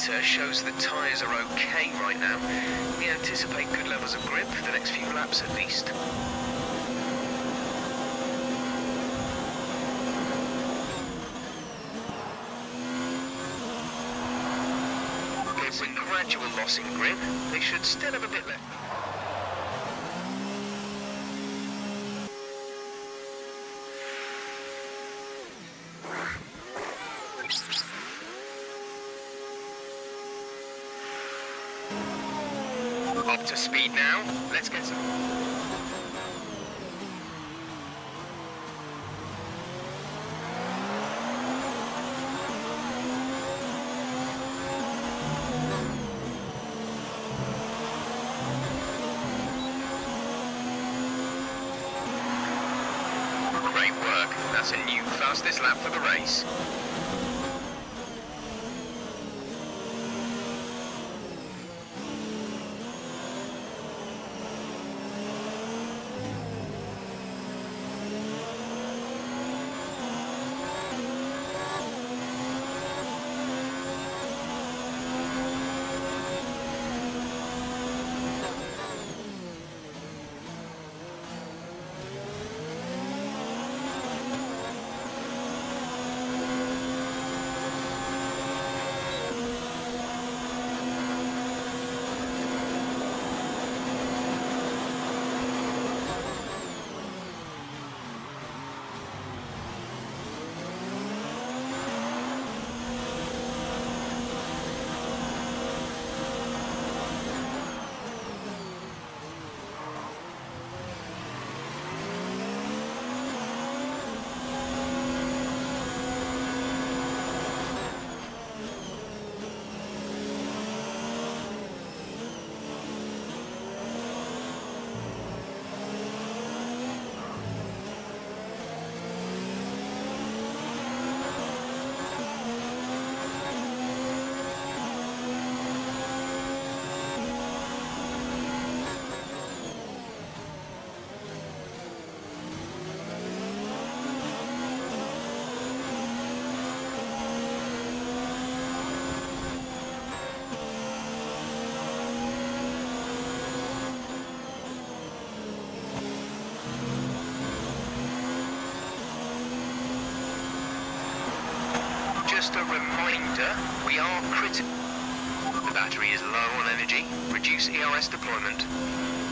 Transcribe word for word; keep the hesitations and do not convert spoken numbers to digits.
meter shows the tyres are okay right now. We anticipate good levels of grip for the next few laps at least. There's a gradual loss in grip. They should still have a bit left. Up to speed now. Let's get some. Great work. That's a new fastest lap for the race. Just a reminder, we are critical. The battery is low on energy. Reduce E R S deployment.